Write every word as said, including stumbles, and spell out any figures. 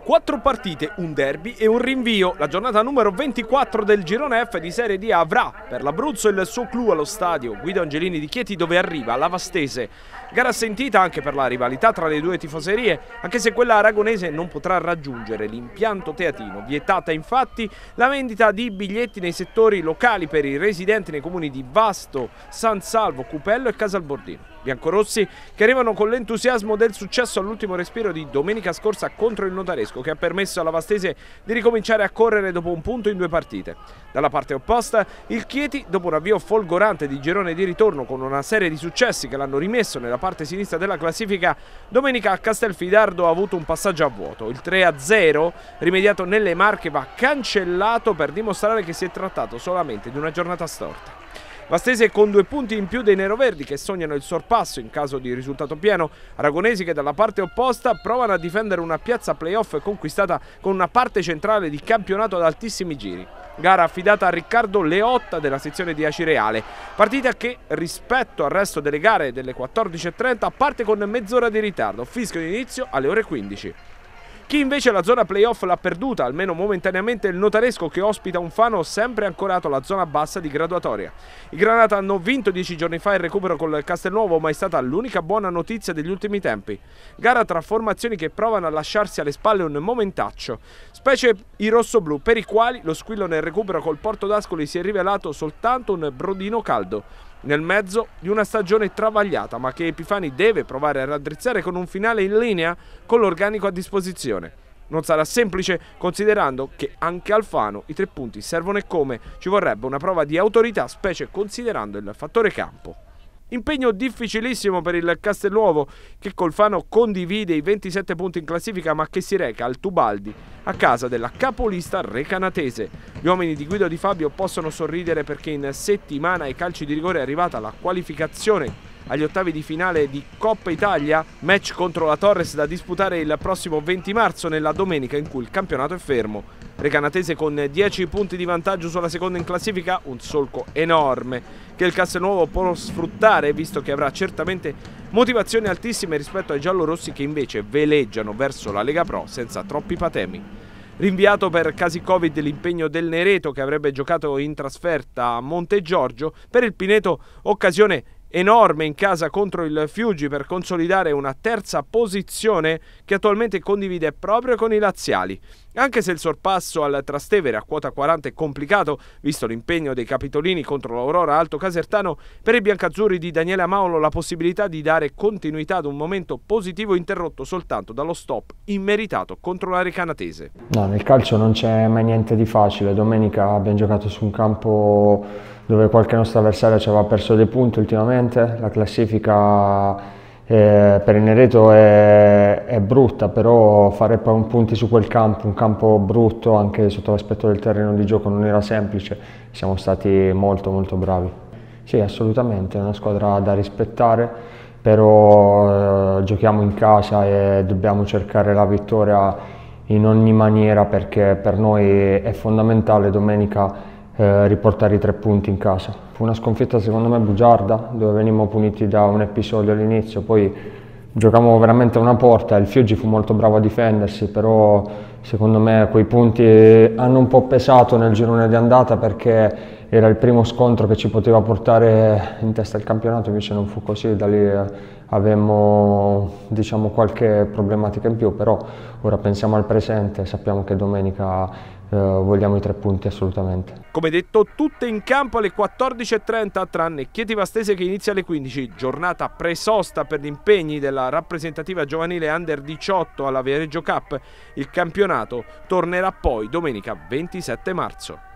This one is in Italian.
Quattro partite, un derby e un rinvio. La giornata numero ventiquattro del girone F di Serie D avrà per l'Abruzzo il suo clou allo stadio Guido Angelini di Chieti, dove arriva la Vastese. Gara sentita anche per la rivalità tra le due tifoserie, anche se quella aragonese non potrà raggiungere l'impianto teatino. Vietata infatti la vendita di biglietti nei settori locali per i residenti nei comuni di Vasto, San Salvo, Cupello e Casalbordino. Biancorossi che arrivano con l'entusiasmo del successo all'ultimo respiro di domenica scorsa contro il Notaresco, che ha permesso alla Vastese di ricominciare a correre dopo un punto in due partite. Dalla parte opposta il Chieti, dopo un avvio folgorante di girone di ritorno con una serie di successi che l'hanno rimesso nella parte sinistra della classifica, domenica a Castelfidardo ha avuto un passaggio a vuoto. Il tre a zero rimediato nelle Marche va cancellato per dimostrare che si è trattato solamente di una giornata storta. Vastese con due punti in più dei neroverdi, che sognano il sorpasso in caso di risultato pieno. Aragonesi che dalla parte opposta provano a difendere una piazza playoff conquistata con una parte centrale di campionato ad altissimi giri. Gara affidata a Riccardo Leotta della sezione di Acireale, partita che rispetto al resto delle gare delle quattordici e trenta parte con mezz'ora di ritardo, fischio di inizio alle ore quindici. Chi invece la zona playoff l'ha perduta, almeno momentaneamente, il Notaresco, che ospita un Fano sempre ancorato alla zona bassa di graduatoria. I Granata hanno vinto dieci giorni fa il recupero col Castelnuovo, ma è stata l'unica buona notizia degli ultimi tempi. Gara tra formazioni che provano a lasciarsi alle spalle un momentaccio, specie i rossoblù, per i quali lo squillo nel recupero col Porto d'Ascoli si è rivelato soltanto un brodino caldo, nel mezzo di una stagione travagliata, ma che Epifani deve provare a raddrizzare con un finale in linea con l'organico a disposizione. Non sarà semplice, considerando che anche al Fano i tre punti servono e come. Ci vorrebbe una prova di autorità, specie considerando il fattore campo. Impegno difficilissimo per il Castelnuovo, che col Fano condivide i ventisette punti in classifica, ma che si reca al Tubaldi a casa della capolista recanatese. Gli uomini di Guido Di Fabio possono sorridere perché in settimana ai calci di rigore è arrivata la qualificazione agli ottavi di finale di Coppa Italia, match contro la Torres da disputare il prossimo venti marzo, nella domenica in cui il campionato è fermo. Recanatese con dieci punti di vantaggio sulla seconda in classifica, un solco enorme che il Castelnuovo può sfruttare, visto che avrà certamente motivazioni altissime rispetto ai giallorossi, che invece veleggiano verso la Lega Pro senza troppi patemi. Rinviato per casi Covid l'impegno del Nereto, che avrebbe giocato in trasferta a Montegiorgio, per il Pineto occasione enorme in casa contro il Fiuggi per consolidare una terza posizione che attualmente condivide proprio con i laziali. Anche se il sorpasso al Trastevere a quota quaranta è complicato, visto l'impegno dei capitolini contro l'Aurora Alto Casertano, per i biancazzurri di Daniele Amaulo la possibilità di dare continuità ad un momento positivo interrotto soltanto dallo stop immeritato contro la recanatese. No, nel calcio non c'è mai niente di facile. Domenica abbiamo giocato su un campo dove qualche nostro avversario ci aveva perso dei punti ultimamente. La classifica eh, per il Nereto è, è brutta, però fare punti su quel campo, un campo brutto anche sotto l'aspetto del terreno di gioco, non era semplice. Siamo stati molto molto bravi. Sì, assolutamente, è una squadra da rispettare, però eh, giochiamo in casa e dobbiamo cercare la vittoria in ogni maniera, perché per noi è fondamentale domenica Eh, riportare i tre punti in casa. Fu una sconfitta secondo me bugiarda, dove venimmo puniti da un episodio all'inizio, poi giocavamo veramente a una porta. Il Fiuggi fu molto bravo a difendersi, però secondo me quei punti hanno un po' pesato nel girone di andata, perché era il primo scontro che ci poteva portare in testa al campionato, invece non fu così. Da lì avemmo, diciamo, qualche problematica in più, però ora pensiamo al presente, sappiamo che domenica Uh, vogliamo i tre punti assolutamente. Come detto, tutte in campo alle quattordici e trenta, tranne Chieti Vastese che inizia alle quindici. Giornata presosta per gli impegni della rappresentativa giovanile under diciotto alla Viareggio Cup. Il campionato tornerà poi domenica ventisette marzo.